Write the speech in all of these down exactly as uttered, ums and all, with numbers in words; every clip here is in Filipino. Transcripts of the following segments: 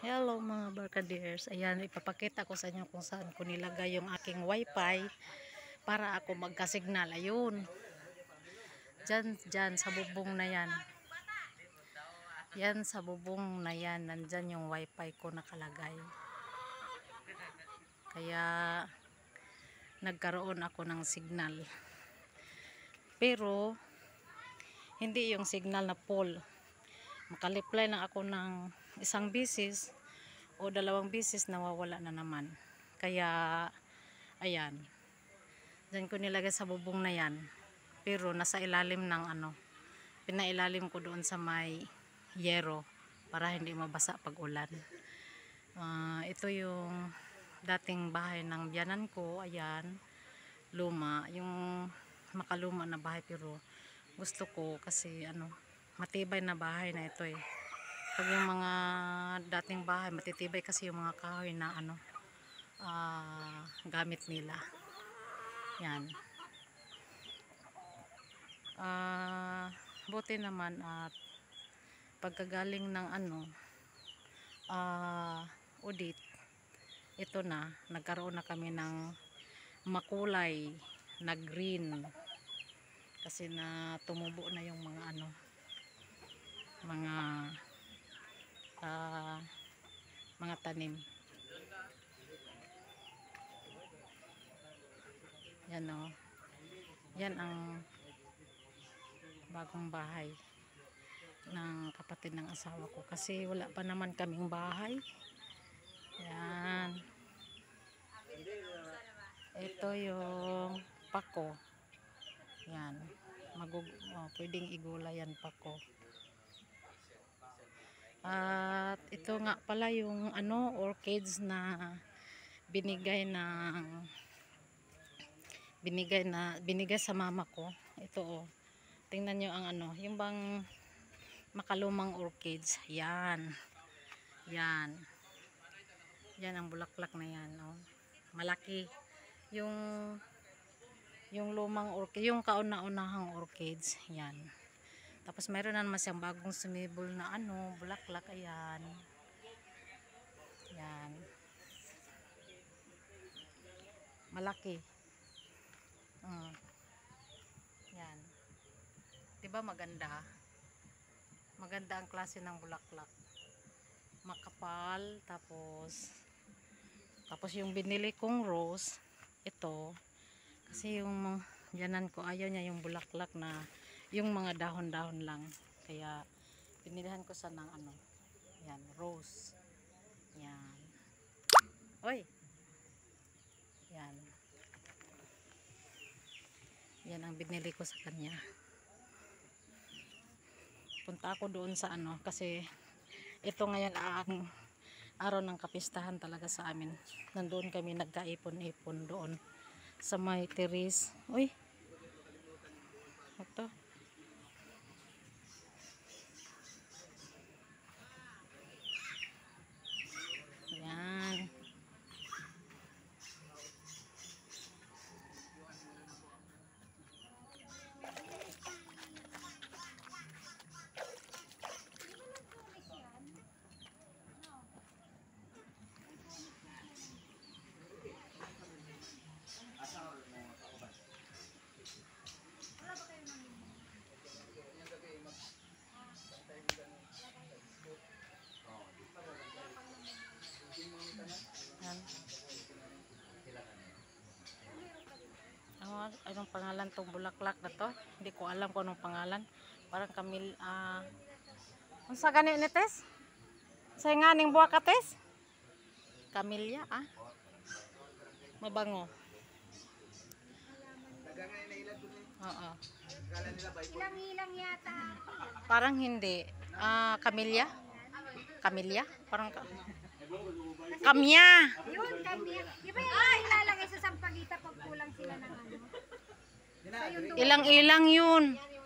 Hello mga barkaders, ayan ipapakita ko sa inyo kung saan ko nilagay yung aking wifi para ako magkasignal. Ayun, dyan, dyan sa bubong na yan, yan sa bubong na yan, nandyan yung wifi ko nakalagay, kaya nagkaroon ako ng signal, pero hindi yung signal na full. Makaliply lang ako ng isang bisis o dalawang bisis, nawawala na naman. Kaya ayan, dyan ko nilagay sa bubong na yan, pero nasa ilalim ng ano, pinailalim ko doon sa may yero para hindi mabasa pag ulan. Uh, ito yung dating bahay ng biyanan ko. Ayan, luma, yung makaluma na bahay, pero gusto ko kasi ano, matibay na bahay na ito eh. Pag yung mga dating bahay matitibay kasi yung mga kahoy na ano, uh, gamit nila. Yan. Uh, buti naman at pagkagaling ng ano, uh, audit, ito na, nagkaroon na kami ng makulay na green kasi na tumubo na yung mga ano, mga uh, mga tanim. Yan o, yan ang bagong bahay ng kapatid ng asawa ko kasi wala pa naman kaming bahay. Yan, ito yung pako. Yan, magug oh, pwedeng igula yan pako. At ito nga pala yung ano, orchids na binigay ng binigay na binigay sa mama ko. Ito oh, tingnan nyo ang ano, yung bang makalumang orchids. Yan, yan, yan ang bulaklak na yan oh. Malaki yung yung lumang orchid, yung kauna-unahang orchids. Yan. Tapos mayroon na naman siyang bagong sumibol na ano, bulaklak. Ayan. Yan. Malaki. Uh. Yan. Diba maganda? Maganda ang klase ng bulaklak. Makapal. Tapos tapos yung binili kong rose, ito. Kasi yung yanan ko, ayaw niya yung bulaklak na yung mga dahon-dahon lang, kaya pinilihan ko sa ng ano, yan, rose. Yan, oy, yan, yan ang binili ko sa kanya. Punta ako doon sa ano, kasi ito ngayon ang araw ng kapistahan talaga sa amin. Nandoon kami nagkaipon-ipon doon sa may terrace. Uy, ito. Yan. Yan. Ano, anong pangalan tong bulaklak na to? Hindi ko alam kung anong pangalan. Parang kamil, ah, uh, unsa gani ni Tess? Sa nga ning buwa ka Tess? Camellia, ah. Mabango. Oo. Ilang-ilang yata. Parang hindi. Ah, uh, Camellia? Camellia? Parang ka Kamya. Yun, kamya. Di ba yung ilalagay sa sampagita pag kulang sila ng ano? Ilang-ilang yun.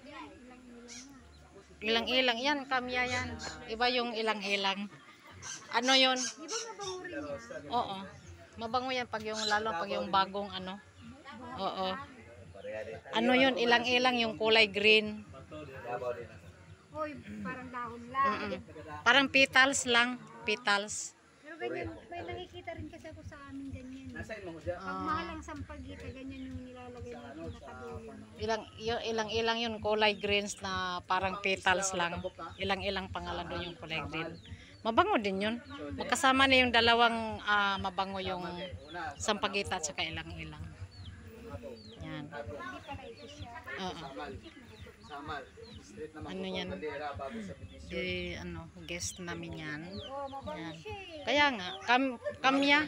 Ilang-ilang. Yan, kamya yan. Iba yung ilang-ilang. Ano yun? Di ba mabango rin yan? Oo. Mabango yan pag yung, lalo pag yung bagong ano. Oo. Ano yun? Ilang-ilang yung kulay green. Hoy, parang dahon lang. Mm -mm. Parang petals lang. petals. Pero ganyan, may nakikita rin kasi ako sa amin ganyan. Nasaan mo siya? Pag mahal ang sampagita, ganyan yung nilalagay na pinakadulo. Ilang y- ilang ilang yun kulay greens na parang petals lang. Ilang ilang pangalan doon yung kulay green. Mabango din yun. Magkasama na yung dalawang ah, mabango yung sampagita at saka ilang ilang. Yan. Hindi pala ito siya. Oo. Samal. Street naman Ano yan? Bandera bago sa Benicio. Di ano, guest namin yan. Oh, mabango Yan. siya eh. Kaya nga, kam kamya.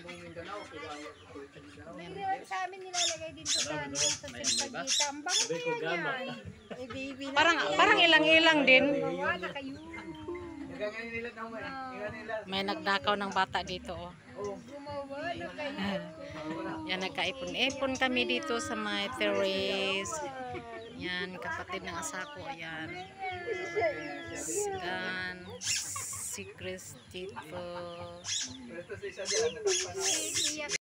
May sa amin nilalagay dito sa ano, sa sampagita. Ang bango kaya yan. Eh, baby na. Parang parang ilang ilang din. Gumawa na kayo. Nagkaganin nila na mo eh. Ingan nila. May nagdakaw ng bata dito oh. Gumawa na kayo. Yan, nagkaipon-ipon kami dito sa may terrace. Yan, kapatid ng asako. Ayan. Yan. Si Chris dito. Ito sa isa dyan. Iiyak